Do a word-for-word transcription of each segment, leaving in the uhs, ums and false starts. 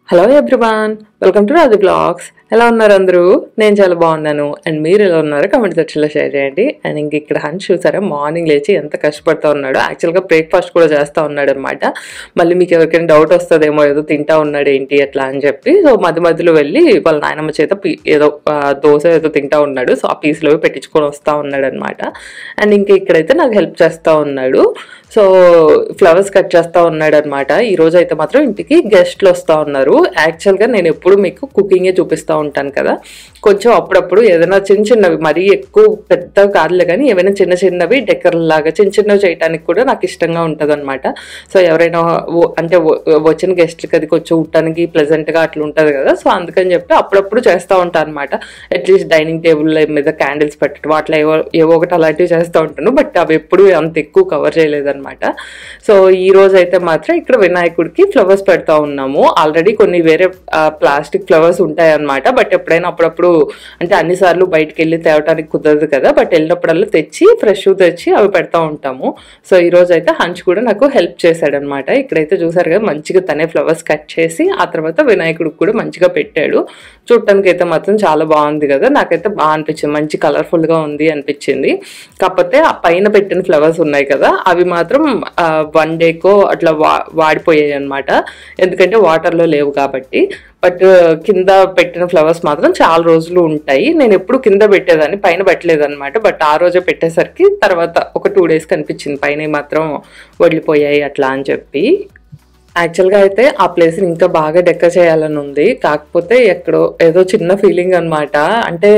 Hello everyone, welcome to Raju blogs. ఎలా ఉన్నారు అందరూ? నేను చాలా బాగున్నాను. అండ్ మీరు ఎలా ఉన్నారో కామెంట్ సెక్షన్లో షేర్ చేయండి. అండ్ ఇంక ఇక్కడ హన్స్ చూసారా, మార్నింగ్ లేచి ఎంత కష్టపడుతూ ఉన్నాడు. యాక్చువల్గా బ్రేక్ఫాస్ట్ కూడా చేస్తూ ఉన్నాడు అనమాట. మళ్ళీ మీకు ఎవరికైనా డౌట్ వస్తుందేమో, ఏదో తింటా ఉన్నాడు ఏంటి అట్లా అని చెప్పి, సో మధ్య మధ్యలో వెళ్ళి వాళ్ళ నాయనమ్మ చేత ఏదో దోశ ఏదో తింటా ఉన్నాడు. సో ఆ పీస్లో పెట్టించుకొని వస్తూ ఉన్నాడు అనమాట. అండ్ ఇంకా ఇక్కడైతే నాకు హెల్ప్ చేస్తూ ఉన్నాడు. సో ఫ్లవర్స్ కట్ చేస్తూ ఉన్నాడు అనమాట. ఈరోజు అయితే మాత్రం ఇంటికి గెస్ట్లు వస్తూ ఉన్నారు. యాక్చువల్గా నేను ఎప్పుడు మీకు కుకింగే చూపిస్తూ ఉంటాను కదా, కొంచెం అప్పుడప్పుడు ఏదైనా చిన్న చిన్నవి, మరీ ఎక్కువ పెద్ద కాదులే కానీ ఏమైనా చిన్న చిన్నవి డెకర్ లాగా చిన్న చిన్నవి చేయడానికి కూడా నాకు ఇష్టంగా ఉంటుంది అనమాట. సో ఎవరైనా అంటే వచ్చిన గెస్ట్లకి అది కొంచెం ఉండటానికి ప్లెజెంట్గా అట్లా ఉంటుంది కదా, సో అందుకని చెప్పి అప్పుడప్పుడు చేస్తూ ఉంటాను అనమాట. అట్లీస్ట్ డైనింగ్ టేబుల్ మీద క్యాండిల్స్ పెట్టడం అట్లా ఏవో ఏవో ఒకటి అలాంటివి చేస్తూ ఉంటాను. బట్ అవి ఎప్పుడు అంత ఎక్కువ కవర్ చేయలేదు అనమాట. సో ఈ రోజు అయితే మాత్రం ఇక్కడ వినాయకుడికి ఫ్లవర్స్ పెడతా ఉన్నాము. ఆల్రెడీ కొన్ని వేరే ప్లాస్టిక్ ఫ్లవర్స్ ఉంటాయి అనమాట. బట్ ఎప్పుడైనా అప్పుడప్పుడు అంటే అన్నిసార్లు బయటకు వెళ్ళి తేవడానికి కుదరదు కదా, బట్ వెళ్ళినప్పుడల్లా తెచ్చి ఫ్రెష్ తెచ్చి అవి పెడతా ఉంటాము. సో ఈ రోజు అయితే హన్స్ కూడా నాకు హెల్ప్ చేశాడనమాట. ఇక్కడైతే చూసారు కదా, మంచిగా తనే ఫ్లవర్స్ కట్ చేసి ఆ తర్వాత వినాయకుడికి కూడా మంచిగా పెట్టాడు. చూడటానికి అయితే మాత్రం చాలా బాగుంది కదా, నాకైతే బాగా అనిపించింది. మంచి కలర్ఫుల్ గా ఉంది అనిపించింది. కాకపోతే ఆ పైన పెట్టిన ఫ్లవర్స్ ఉన్నాయి కదా, అవి మాత్రం వన్ డేకో అట్లా వా వాడిపోయాయి అనమాట. ఎందుకంటే వాటర్లో లేవు కాబట్టి. బట్ కింద పెట్టిన ఫ్లవర్స్ మాత్రం చాలా రోజులు ఉంటాయి. నేను ఎప్పుడు కింద పెట్టేదాన్ని, పైన పెట్టలేదు అనమాట. బట్ ఆ రోజే పెట్టేసరికి తర్వాత ఒక టూ డేస్ కనిపించింది పైన మాత్రం వదిలిపోయాయి అట్లా అని చెప్పి. యాక్చువల్గా అయితే ఆ ప్లేస్ని ఇంకా బాగా డెకర్ చేయాలని ఉంది. కాకపోతే ఎక్కడో ఏదో చిన్న ఫీలింగ్ అనమాట. అంటే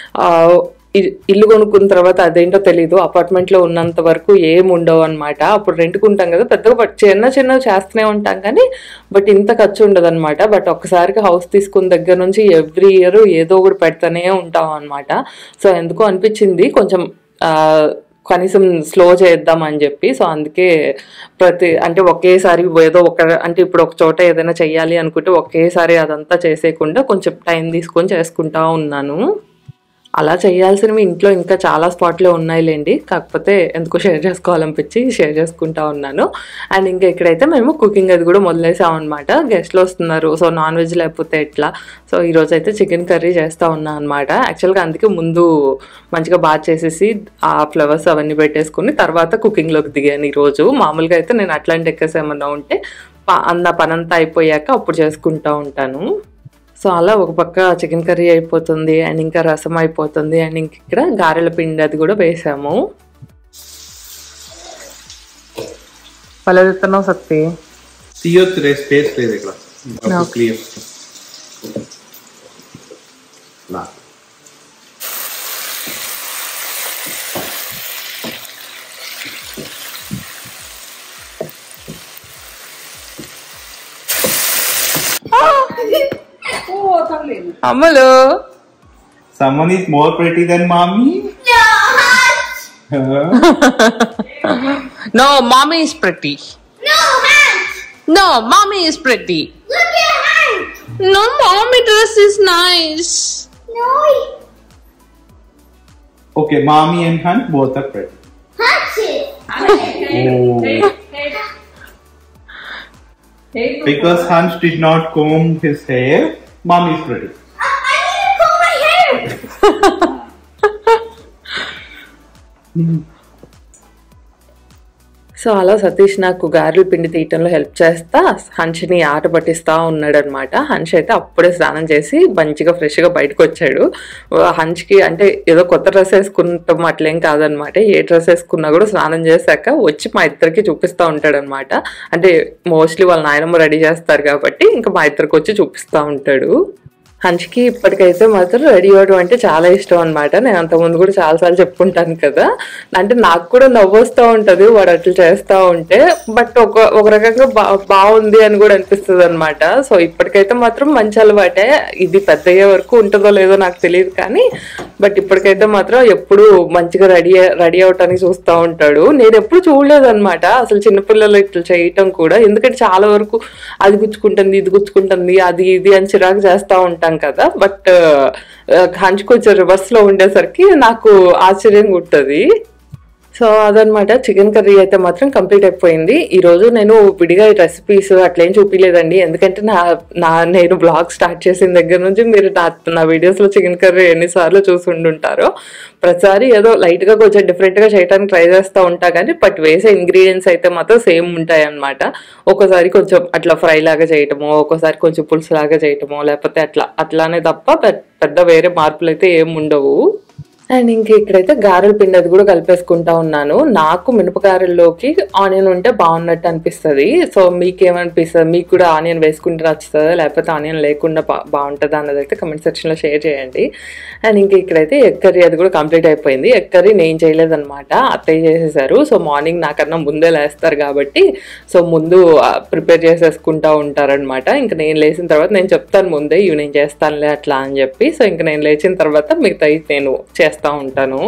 ఇల్లు కొనుక్కున్న తర్వాత అదేంటో తెలీదు, అపార్ట్మెంట్లో ఉన్నంత వరకు ఏం ఉండవు అనమాట. అప్పుడు రెంట్కుంటాం కదా, పెద్దగా చిన్న చిన్నవి చేస్తూనే ఉంటాం కానీ బట్ ఇంత ఖర్చు ఉండదు అనమాట. బట్ ఒక్కసారికి హౌస్ తీసుకున్న దగ్గర నుంచి ఎవ్రీ ఇయర్ ఏదో ఒకటి పెడతానే ఉంటాం అనమాట. సో ఎందుకో అనిపించింది కొంచెం కనీసం స్లో చేద్దాం అని చెప్పి. సో అందుకే ప్రతి అంటే ఒకేసారి ఏదో ఒక అంటే ఇప్పుడు ఒక చోట ఏదైనా చెయ్యాలి అనుకుంటే ఒకేసారి అదంతా చేసేయకుండా కొంచెం టైం తీసుకొని చేసుకుంటా ఉన్నాను. అలా చేయాల్సినవి ఇంట్లో ఇంకా చాలా స్పాట్లో ఉన్నాయిలేండి, కాకపోతే ఎందుకో షేర్ చేసుకోవాలనిపించి షేర్ చేసుకుంటా ఉన్నాను. అండ్ ఇంకా ఇక్కడైతే మేము కుకింగ్ అది కూడా మొదలేసాం అనమాట. గెస్ట్లు వస్తున్నారు, సో నాన్ వెజ్ లేకపోతే ఎట్లా. సో ఈరోజు అయితే చికెన్ కర్రీ చేస్తూ ఉన్నాను అనమాట. యాక్చువల్గా అందుకే ముందు మంచిగా బాగా చేసేసి ఆ ఫ్లవర్స్ అవన్నీ పెట్టేసుకుని తర్వాత కుకింగ్లోకి దిగాను ఈరోజు. మామూలుగా అయితే నేను అట్లాంటి ఎక్కస్ ఏమన్నా ఉంటే అన్న పనంతా అయిపోయాక అప్పుడు చేసుకుంటూ ఉంటాను. సో అలా ఒక పక్క చికెన్ కర్రీ అయిపోతుంది అండ్ ఇంకా రసం అయిపోతుంది. అండ్ ఇంక ఇక్కడ గారెల పిండి అది కూడా వేసాము. పలెత్తున్నావు సత్తి స్పేస్ లేదు ఇక్కడ క్లియర్. అమ్మలు, someone is more pretty than mommy. No, no, mommy is pretty. no, Hans. No, mommy is pretty. Look at Hans. No, mommy dress is nice. No, Okay, mommy and Hans both are pretty. Hans is. Oh. Because Hans did not comb his hair, mommy is pretty. I, I need to comb my hair. So అలా సతీష్ నాకు గారెల పిండి తీయటంలో help చేస్తా హన్షిని ఆట పట్టిస్తూ ఉన్నాడు అనమాట. Hans అయితే అప్పుడే స్నానం చేసి మంచిగా ఫ్రెష్గా బయటకు వచ్చాడు. హన్స్కి అంటే ఏదో కొత్త డ్రెస్ వేసుకుంటాం అట్లేం కాదనమాట. ఏ డ్రెస్ వేసుకున్నా కూడా స్నానం చేశాక వచ్చి మా ఇద్దరికి చూపిస్తూ ఉంటాడు అనమాట. అంటే మోస్ట్లీ వాళ్ళ నాయనమ్మ రెడీ చేస్తారు కాబట్టి ఇంకా మా ఇద్దరికి వచ్చి చూపిస్తూ ఉంటాడు. హన్స్కి ఇప్పటికైతే మాత్రం రెడీ అవ్వడం అంటే చాలా ఇష్టం అనమాట. నేను అంతకుముందు కూడా చాలాసార్లు చెప్పుకుంటాను కదా, అంటే నాకు కూడా నవ్వు వస్తూ ఉంటుంది వాడు అట్లా చేస్తూ ఉంటే. బట్ ఒక ఒక రకంగా బా బాగుంది అని కూడా అనిపిస్తుంది అనమాట. సో ఇప్పటికైతే మాత్రం మంచి అలవాటే. ఇది పెద్ద అయ్యే వరకు ఉంటుందో లేదో నాకు తెలియదు కానీ బట్ ఇప్పటికైతే మాత్రం ఎప్పుడు మంచిగా రెడీ రెడీ అవటానికి చూస్తూ ఉంటాడు. నేను ఎప్పుడు చూడలేదు అనమాట అసలు చిన్నపిల్లలు ఇట్లా చేయటం కూడా, ఎందుకంటే చాలా వరకు అది గుచ్చుకుంటుంది ఇది గుచ్చుకుంటుంది అది ఇది అని చిరాకు చేస్తూ ఉంటాను కదా. బట్ హన్స్ కొంచెం రివర్స్ లో ఉండేసరికి నాకు ఆశ్చర్యంగా ఉంటుంది. సో అదనమాట చికెన్ కర్రీ అయితే మాత్రం కంప్లీట్ అయిపోయింది. ఈరోజు నేను విడిగా రెసిపీస్ అట్లేం చూపించలేదండి, ఎందుకంటే నా నా నేను బ్లాగ్ స్టార్ట్ చేసిన దగ్గర నుంచి మీరు నా నా వీడియోస్లో చికెన్ కర్రీ ఎన్నిసార్లు చూసి ఉండుంటారో. ప్రతిసారి ఏదో లైట్గా కొంచెం డిఫరెంట్గా చేయడానికి ట్రై చేస్తూ ఉంటా, కానీ బట్ వేసే ఇంగ్రీడియంట్స్ అయితే మాత్రం సేమ్ ఉంటాయి అన్నమాట. ఒక్కోసారి కొంచెం అట్లా ఫ్రై లాగా చేయటమో, ఒక్కోసారి కొంచెం పులుసు లాగా చేయటమో, లేకపోతే అట్లా అట్లానే తప్ప పెద్ద వేరే మార్పులు అయితే ఏం ఉండవు. అండ్ ఇంక ఇక్కడైతే గారెల పిండి అది కూడా కలిపేసుకుంటా ఉన్నాను. నాకు మినపగారెల్లోకి ఆనియన్ ఉంటే బాగున్నట్టు అనిపిస్తుంది. సో మీకేమనిపిస్తుంది, మీకు కూడా ఆనియన్ వేసుకుంటే నచ్చుతుందా లేకపోతే ఆనియన్ లేకుండా బా బాగుంటుందా అన్నది అయితే కమెంట్ సెక్షన్లో షేర్ చేయండి. అండ్ ఇంక ఇక్కడైతే ఎగ్ కర్రీ అది కూడా కంప్లీట్ అయిపోయింది. ఎగ్ కర్రీ నేను చేయలేదన్నమాట, అత్తయ్య చేసేసారు. సో మార్నింగ్ నాకన్నా ముందే లేస్తారు కాబట్టి సో ముందు ప్రిపేర్ చేసేసుకుంటా ఉంటారనమాట. ఇంక నేను లేచిన తర్వాత నేను చెప్తాను ముందే ఇవి నేను చేస్తానులే అట్లా అని చెప్పి. సో ఇంక నేను లేచిన తర్వాత మిగతా నేను చేస్తాను ఉంటాను.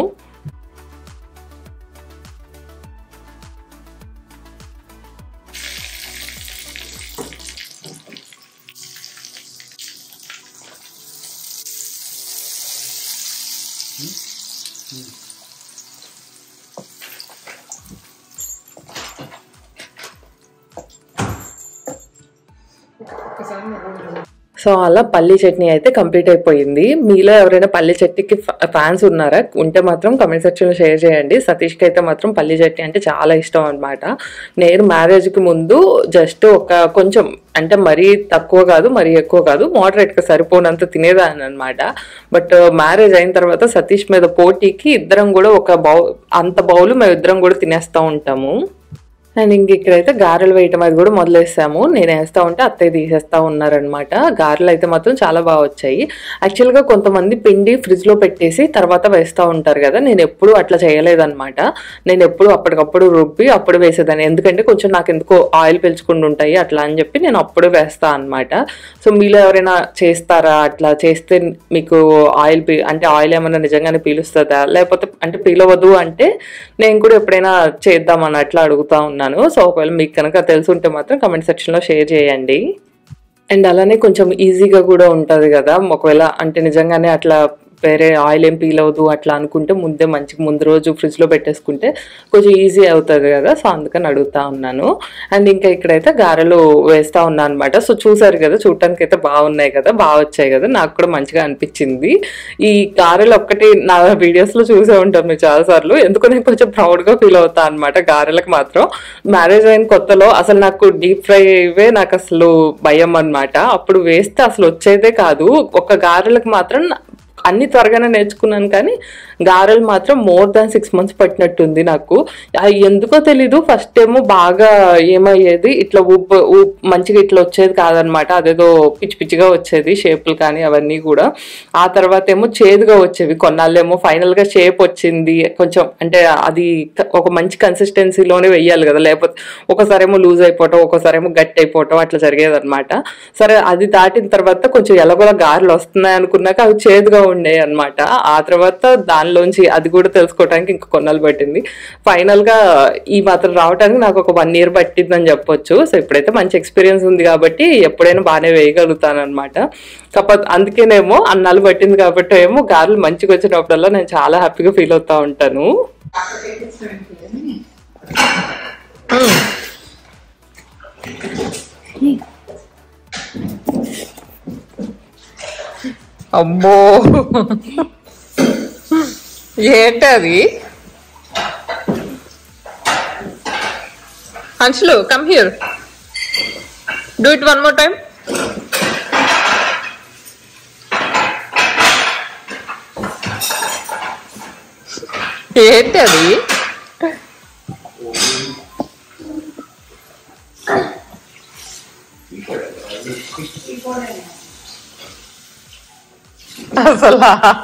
సో అలా పల్లీ చట్నీ అయితే కంప్లీట్ అయిపోయింది. మీలో ఎవరైనా పల్లీ చట్నీకి ఫ్యాన్స్ ఉన్నారా? ఉంటే మాత్రం కమెంట్ సెక్షన్లో షేర్ చేయండి. సతీష్కి అయితే మాత్రం పల్లీ చట్నీ అంటే చాలా ఇష్టం అనమాట. నేను మ్యారేజ్కి ముందు జస్ట్ ఒక కొంచెం అంటే మరీ తక్కువ కాదు మరీ ఎక్కువ కాదు మోడరేట్గా సరిపోనంత తినేదాన్ని అనమాట. బట్ మ్యారేజ్ అయిన తర్వాత సతీష్ మీద పోటీకి ఇద్దరం కూడా ఒక బౌ అంత బౌలు మేము ఇద్దరం కూడా తినేస్తూ ఉంటాము. అండ్ ఇంక ఇక్కడైతే గారెలు వేయటం అది కూడా మొదలేసాము. నేను వేస్తూ ఉంటే అత్తయ్య తీసేస్తూ ఉన్నారనమాట. గారెలు అయితే మాత్రం చాలా బాగా వచ్చాయి. యాక్చువల్గా కొంతమంది పిండి ఫ్రిడ్జ్లో పెట్టేసి తర్వాత వేస్తూ ఉంటారు కదా, నేను ఎప్పుడు అట్లా చేయలేదన్నమాట. నేను ఎప్పుడు అప్పటికప్పుడు రుబ్బి అప్పుడు వేసేదాన్ని, ఎందుకంటే కొంచెం నాకు ఎందుకో ఆయిల్ పీల్చుకుంటూ ఉంటాయి అట్లా అని చెప్పి నేను అప్పుడు వేస్తాను అనమాట. సో మీలో ఎవరైనా చేస్తారా? అట్లా చేస్తే మీకు ఆయిల్ పీ అంటే ఆయిల్ ఏమైనా నిజంగానే పీలుస్తుందా, లేకపోతే అంటే పీలవద్దు అంటే నేను కూడా ఎప్పుడైనా చేద్దామని అట్లా అడుగుతా ఉన్నాను. సో ఒకవేళ మీకు కనుక తెలుసుంటే మాత్రం కమెంట్ సెక్షన్లో షేర్ చేయండి. అండ్ అలానే కొంచెం ఈజీగా కూడా ఉంటుంది కదా, ఒకవేళ అంటే నిజంగానే అట్లా వేరే ఆయిల్ ఏం పీల్ అవ్వదు అట్లా అనుకుంటే ముందే మంచిగా ముందు రోజు ఫ్రిడ్జ్లో పెట్టేసుకుంటే కొంచెం ఈజీ అవుతుంది కదా. సో అందుకని అడుగుతా ఉన్నాను. అండ్ ఇంకా ఇక్కడైతే గారెలు వేస్తూ ఉన్నాను అనమాట. సో చూసారు కదా, చూడటానికి అయితే బాగున్నాయి కదా, బాగా వచ్చాయి కదా, నాకు కూడా మంచిగా అనిపించింది. ఈ గారెలు ఒక్కటి నా వీడియోస్లో చూసే ఉంటాను మీరు చాలాసార్లు, ఎందుకు నేను కొంచెం ప్రౌడ్గా ఫీల్ అవుతాను అనమాట గారెలకు మాత్రం. మ్యారేజ్ అయిన కొత్తలో అసలు నాకు డీప్ ఫ్రైవే నాకు అసలు భయం అనమాట. అప్పుడు వేస్తే అసలు వచ్చేదే కాదు. ఒక గారెలకు మాత్రం అన్ని త్వరగానే నేర్చుకున్నాను, కానీ గారెలు మాత్రం మోర్ దాన్ సిక్స్ మంత్స్ పట్టినట్టుంది నాకు. ఎందుకో తెలీదు, ఫస్ట్ ఏమో బాగా ఏమయ్యేది ఇట్లా ఉప్పు మంచిగా ఇట్లా వచ్చేది కాదనమాట, అదేదో పిచ్చి పిచ్చిగా వచ్చేది షేపులు కానీ అవన్నీ కూడా. ఆ తర్వాత ఏమో చేదుగా వచ్చేవి, కొన్నాళ్ళేమో ఫైనల్గా షేప్ వచ్చింది కొంచెం, అంటే అది ఒక మంచి కన్సిస్టెన్సీలోనే వెయ్యాలి కదా, లేకపోతే ఒకసారి ఏమో లూజ్ అయిపోవటం ఒకసారి ఏమో గట్టి అయిపోవటం అట్లా జరిగేది అనమాట. సరే అది దాటిన తర్వాత కొంచెం ఎలాగోలా గారెలు వస్తున్నాయి అనుకున్నాక అవి చేదుగా ఉండే అనమాట. ఆ తర్వాత దానిలోంచి అది కూడా తెలుసుకోవడానికి ఇంకా కొన్నాళ్ళు పట్టింది. ఫైనల్ గా ఈ మాత్రం రావడానికి నాకు ఒక వన్ ఇయర్ పట్టిందని చెప్పొచ్చు. సో ఇప్పుడైతే మంచి ఎక్స్పీరియన్స్ ఉంది కాబట్టి ఎప్పుడైనా బాగానే వేయగలుగుతాను అనమాట. కాకపోతే అందుకేనేమో అన్నాళ్ళు పట్టింది కాబట్టి ఏమో గారెలు మంచిగా వచ్చినప్పుడల్లా నేను చాలా హ్యాపీగా ఫీల్ అవుతా ఉంటాను. అమ్మో ఏంటది? అంశులు come here, do it one more time. ఏంటది? అసలు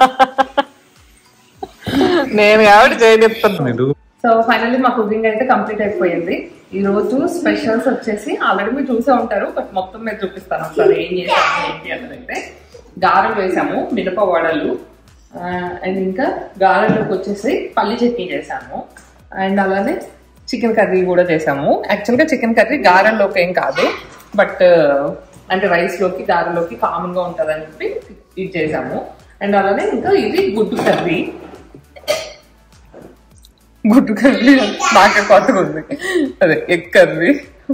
నేను కాబట్టి చేయనిస్తాను. సో ఫైనల్లీ మా కుకింగ్ అయితే కంప్లీట్ అయిపోయింది. ఈ రోజు స్పెషల్స్ వచ్చేసి ఆల్రెడీ మీరు చూసే ఉంటారు, బట్ మొత్తం మీరు చూపిస్తాను ఒకసారి ఏం చేసాము ఏంటి అన్నది. అయితే గారెలు వేసాము, మినప వడలు, అండ్ ఇంకా గారెలోకి వచ్చేసి పల్లి చట్నీ చేసాము, అండ్ అలానే చికెన్ కర్రీ కూడా చేసాము. యాక్చువల్గా చికెన్ కర్రీ గారెల్లోకి ఏం కాదు, బట్ అంటే రైస్లోకి గారెలోకి కామన్గా ఉంటుందని చెప్పి ఇది చేసాము. అండ్ అలానే ఇంకా ఇది గుడ్డు కర్రీ, గుడ్డు కర్రీ బాగా కొత్తగా ఉంది, అదే ఎగ్ కర్రీ.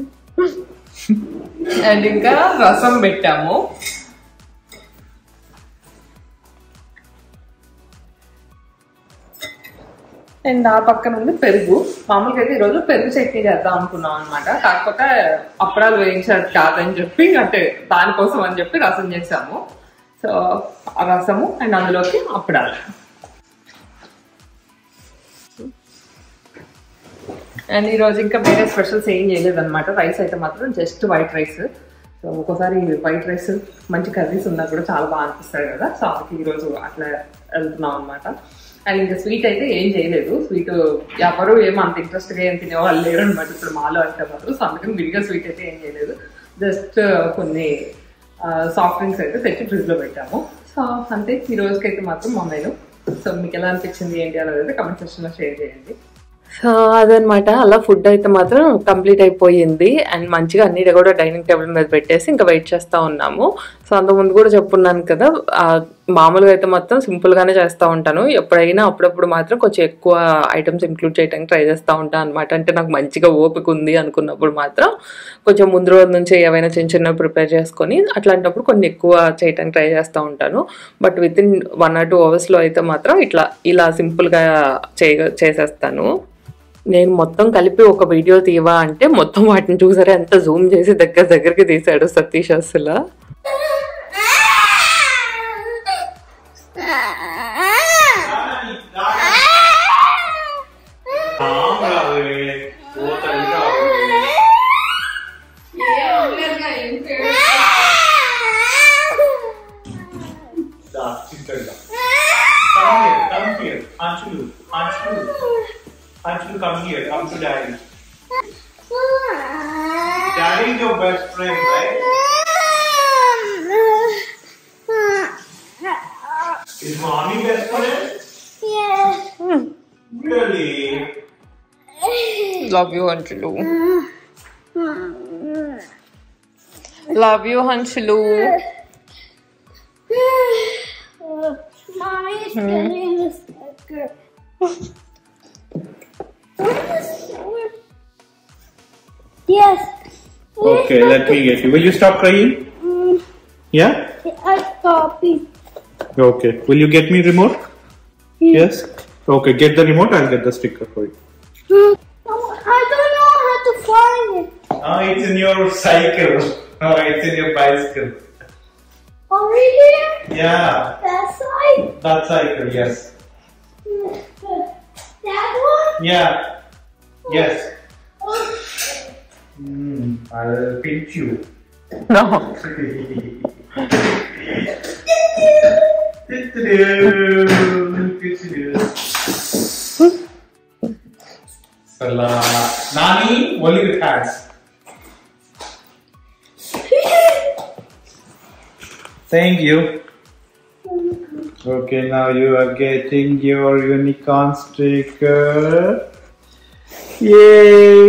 అండ్ ఇంకా రసం పెట్టాము. అండ్ ఆ పక్కన ఉంది పెరుగు. మామూలుగా అయితే ఈరోజు పెరుగు చట్నీ చేద్దాం అనుకున్నాం అనమాట. కాకపోతే అప్పడాలు వేయించారు కాదని చెప్పి, అంటే దానికోసం అని చెప్పి రసం చేసాము. సో ఆ రసము అండ్ అందులోకి అప్పడాలు. అండ్ ఈరోజు ఇంకా వేరే స్పెషల్స్ ఏం చేయలేదు అనమాట. రైస్ అయితే మాత్రం జస్ట్ వైట్ రైస్. సో ఒక్కోసారి వైట్ రైస్ మంచి కర్రీస్ ఉన్నా కూడా చాలా బాగా అనిపిస్తాయి కదా. సో అందుకే ఈరోజు అట్లా వెళ్తున్నాం అనమాట. అండ్ ఇంకా స్వీట్ అయితే ఏం చేయలేదు. స్వీట్ ఎవరు ఏమో అంత ఇంట్రెస్ట్గా ఏం తినేవాళ్ళు లేరు అనమాట ఇప్పుడు మాలో అంటే మాత్రం. సో అందుకని విడిగా స్వీట్ అయితే ఏం చేయలేదు. జస్ట్ కొన్ని సాఫ్ట్ డ్రింక్స్ అయితే తెచ్చి ఫ్రిడ్జ్లో పెట్టాము. సో అంతే ఈ రోజుకైతే మాత్రం మా మెనూ. సో మీకు ఎలా అనిపించింది ఏంటి అనేది అయితే కమెంట్ సెక్షన్లో షేర్ చేయండి. సో అదనమాట, అలా ఫుడ్ అయితే మాత్రం కంప్లీట్ అయిపోయింది. అండ్ మంచిగా అన్నిటి కూడా డైనింగ్ టేబుల్ మీద పెట్టేసి ఇంకా వెయిట్ చేస్తూ ఉన్నాము. సో అంతకుముందు కూడా చెప్పున్నాను కదా, మామూలుగా అయితే మొత్తం సింపుల్గానే చేస్తూ ఉంటాను. ఎప్పుడైనా అప్పుడప్పుడు మాత్రం కొంచెం ఎక్కువ ఐటమ్స్ ఇంక్లూడ్ చేయడానికి ట్రై చేస్తూ ఉంటాను అనమాట. అంటే నాకు మంచిగా ఓపిక ఉంది అనుకున్నప్పుడు మాత్రం కొంచెం ముందు రోజు నుంచి ఏవైనా చిన్న చిన్న ప్రిపేర్ చేసుకొని అట్లాంటప్పుడు కొన్ని ఎక్కువ చేయడానికి ట్రై చేస్తూ ఉంటాను. But with in one or two అవర్స్లో అయితే మాత్రం ఇట్లా ఇలా సింపుల్గా చే చేసేస్తాను. నేను మొత్తం కలిపి ఒక వీడియో తీవా అంటే మొత్తం వాటిని చూసారా ఎంత జూమ్ చేసి దగ్గర దగ్గరికి తీసాడు సతీష్ అసలు. Anshul, come here. Come to daddy. Daddy is your best friend, right? Is mommy best friend? Yes. Really? Love you, Anshulu. Love you, Anshulu. Mommy is getting the sticker. Yes. Okay, let me get you. Will you stop crying? Mm, Yeah? I copy. Okay. Will you get me remote? Yeah. Yes? Okay, get the remote. I'll get the sticker for you. Mm, I don't know how to find it. Ah, it's in your cycle. Oh, it's in your bicycle. Over here? Yeah. That side? That cycle, yes. That one? Yeah. Yes. Oh. Mm, I'll pinch you. No. Salah. Nani, only with hands. Thank you. Okay, now you are getting your unicorn sticker. Yay!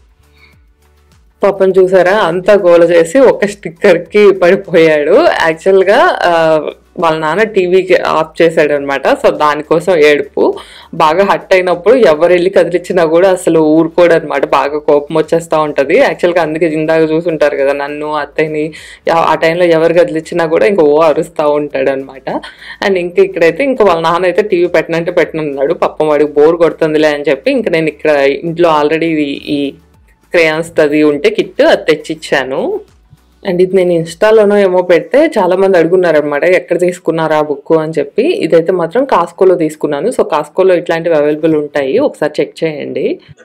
పాపం చూసారా అంతా గోల చేసి ఒక sticker కి పడిపోయాడు. Actual గా వాళ్ళ నాన్న టీవీకి ఆఫ్ చేశాడు అనమాట. సో దానికోసం ఏడుపు బాగా హట్ అయినప్పుడు ఎవరు వెళ్ళి కదిలిచ్చినా కూడా అసలు ఊరుకోడు అనమాట. బాగా కోపం వచ్చేస్తూ ఉంటది. యాక్చువల్గా అందుకే ఇందాక చూసుంటారు కదా నన్ను అత్తయ్యని, ఆ టైంలో ఎవరు కదిలిచ్చినా కూడా ఇంకా ఓ అరుస్తూ ఉంటాడు అనమాట. అండ్ ఇంకా ఇక్కడైతే ఇంకా వాళ్ళ నాన్న అయితే టీవీ పెట్టనంటే పెట్టనున్నాడు. పాపం వాడికి బోర్ కొడుతుందిలే అని చెప్పి ఇంకా నేను ఇక్కడ ఇంట్లో ఆల్రెడీ ఈ క్రేయాన్స్ అది ఉంటే కిట్ అది తెచ్చిచ్చాను. అండ్ ఇది నేను ఇన్స్టాలోనో ఏమో పెడితే చాలా మంది అడుగున్నారు అనమాట ఎక్కడ తీసుకున్నారా ఆ బుక్ అని చెప్పి. ఇదైతే మాత్రం కాస్కోలో తీసుకున్నాను. సో కాస్కోలో ఇట్లాంటివి అవైలబుల్ ఉంటాయి, ఒకసారి చెక్ చేయండి.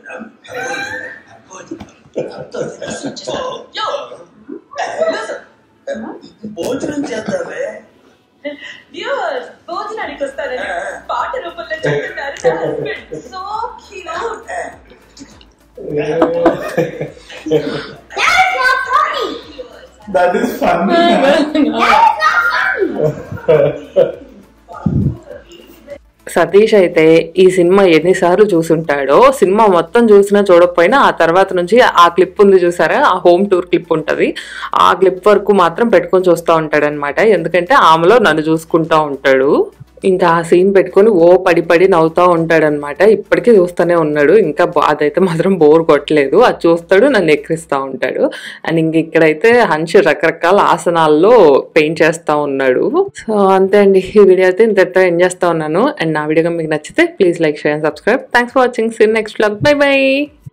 భోజనం చేద్దామే వ్యూవర్స్, భోజనానికి వస్తారని పాట రూపంలో చెప్తున్నారు నా husband. So cute. That is not funny. That is funny. That is not funny. Satish అయితే ఈ సినిమా ఎన్నిసార్లు చూసుంటాడో, సినిమా మొత్తం చూసినా చూడకపోయినా ఆ తర్వాత నుంచి ఆ క్లిప్ ఉంది చూసారా, ఆ హోమ్ టూర్ క్లిప్ ఉంటుంది, ఆ క్లిప్ వరకు మాత్రం పెట్టుకొని చూస్తూ ఉంటాడు అనమాట. ఎందుకంటే ఆమెలో నన్ను చూసుకుంటూ ఉంటాడు. ఇంకా ఆ సీన్ పెట్టుకొని ఓ పడి పడి నవ్వుతా ఉంటాడు అనమాట. ఇప్పటికీ చూస్తూనే ఉన్నాడు. ఇంకా అదైతే మాత్రం బోర్ కొట్టలేదు. అది చూస్తాడు, నన్ను ఎక్కిరిస్తూ ఉంటాడు. అండ్ ఇంక ఇక్కడైతే హన్ష్ రకరకాల ఆసనాల్లో పెయింట్ చేస్తూ ఉన్నాడు. సో అంతే అండి, ఈ వీడియో అయితే ఇంతటితో ఎంజాయ్ చేస్తూ ఉన్నాను. అండ్ నా వీడియో మీకు నచ్చితే please like, share and subscribe. Thanks for watching. See you next vlog. Bye by.